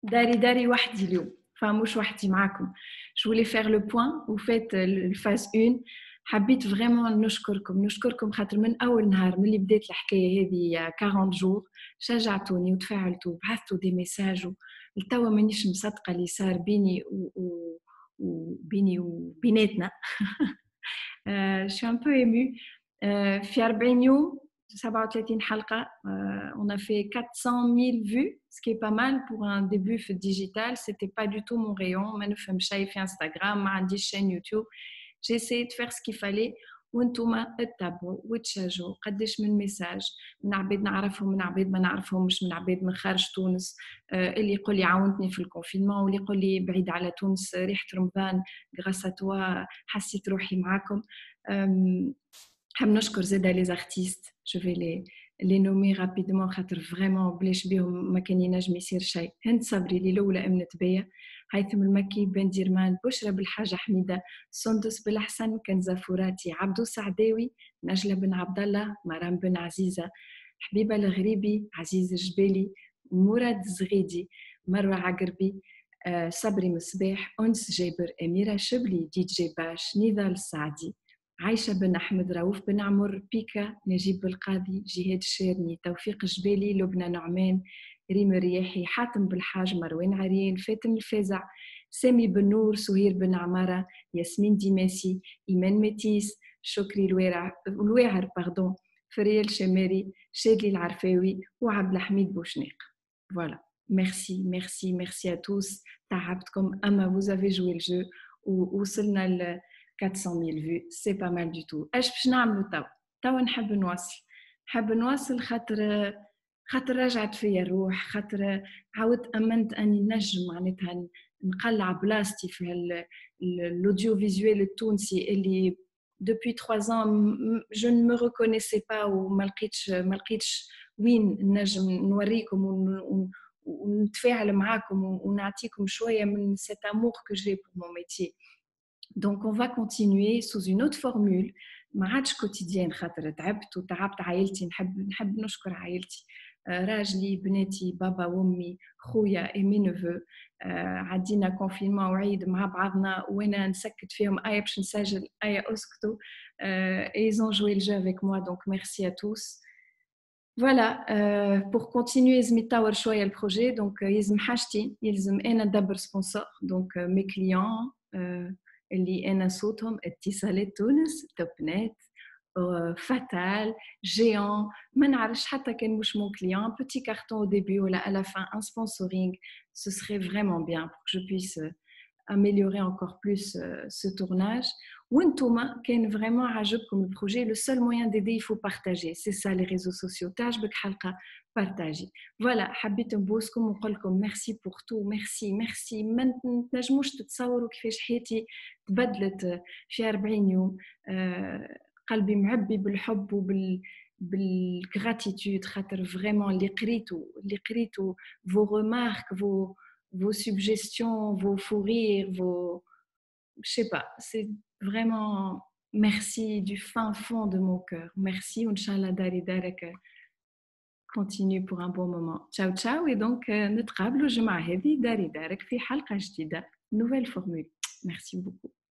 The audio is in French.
داري وحدي اليوم فمش وحدي معاكم. Je voulais faire le point vous faites الفاز 1. حبيت فريمون نشكركم خاطر من اول نهار ملي بدات الحكايه هذه 40 جور شجعتوني وتفاعلتوا وبعثتوا دي ميساج لتوا مانيش مصدقه اللي صار بيني وبيني وبيناتنا. Je suis un peu émue. في 40 يوم 37 حلقة, on a fait 400 000 vues, ce qui est pas mal pour un début في digital. C'était pas du tout mon rayon. ما نفهم شيء في Instagram, ما عنديش chaîne YouTube. J'ai essayé de faire ce qu'il fallait. وانتوما تتابعوا وتشجعوا قداش من ميساج من عباد نعرفهم من عباد ما نعرفهمش من عباد من خارج تونس, اللي يقول لي عاونتني في الكونفينمون واللي يقول لي بعيد على تونس ريحة رمضان grâce à toi حسيت روحي معاكم. حاب نشكر زادا لي زارتيست, جو في لي نومي رابيدمون خاطر فريمون بلاش بيهم ما كان ينجم يصير شيء. هند صبري اللي الاولى امنت بيا, هيثم المكي, بن ديرمان, بشرى بالحاجه حميده, سندس بالحسن, كنزه فراتي, عبدو سعداوي, نجله بن عبد الله, مرام بن عزيزه, حبيبه الغريبي, عزيز الجبالي, مراد الزغيدي, مروه عقربي, صبري مصباح, انس جابر, اميره شبلي, دي جي باش, نضال السعدي, عايشة بن أحمد, رؤوف بن عمر, بيكا, نجيب القاضي, جهاد الشيرني, توفيق الجبالي, لبنى نعمان, ريم الرياحي, حاتم بالحاج, مروان عريان, فاتن الفازع, سامي بن نور, سهير بن عمارة, ياسمين ديماسي, إيمان ميتيس, شكري الواعر فريال شماري, شادلي العرفاوي وعبد الحميد بوشناق. Voilà, merci à tous. تعبتكم أما vous avez joué le jeu ووصلنا 400 000 vues, c'est pas mal du tout. ايش باش نعملوا توا نحب نواصل خاطر رجعت فيا الروح, خاطر عاودت امنت اني نجم معناتها نقلع بلاصتي في الاوديو فيزوال التونسي اللي depuis 3 ans je ne me reconnaissais pas وما لقيتش وين نجم نوريكم ونتفاعل معاكم ونعطيكم شويه من cet amour que j'ai pour mon métier. Donc on va continuer sous une autre formule. ما عادش كوتيديان خاطر تعبت عائلتي, نحب نشكر عائلتي, راجلي, بناتي, بابا وامي, خويا et mes neveux. عدينا كونفينمون وعيد مع بعضنا وانا نسكت فيهم ايه باش نسجل ايه اسكتوا, et ils ont joué le jeu avec moi, donc merci à tous. Voilà, pour continuer يلزم يتطور شويه البروجي, donc يلزم حاجتي, يلزم انا ندبر سبونسور, donc mes clients اللي أنا صوتهم اتصالات تونس, توب نت, فاتال, géant, ما نعرفش حتى كان مش mon client, petit carton au début ou à la fin, un sponsoring, ce serait vraiment bien pour que je puisse améliorer encore plus ce tournage. وانتوما كان vraiment عجبكم le projet, le seul moyen d'aider, il faut partager, c'est ça les réseaux sociaux. تعجبك حلقة partager. Voilà, حبيت نبوسكم ونقول لكم merci pour tout, merci. ما تنجموش تتصوروا كيفاش حياتي تبدلت في 40 يوم. قلبي معبي بالحب بالgratitude خاطر vraiment اللي قريتو vos remarques, vos suggestions, vos fous rires, je sais pas, c'est vraiment merci du fin fond de mon cœur. Merci, Inch'Allah Dari Darek continue pour un bon moment. Ciao et donc نتقابلوا الجمعة هذه داري دارك في حلقة جديدة, nouvelle formule. Merci beaucoup.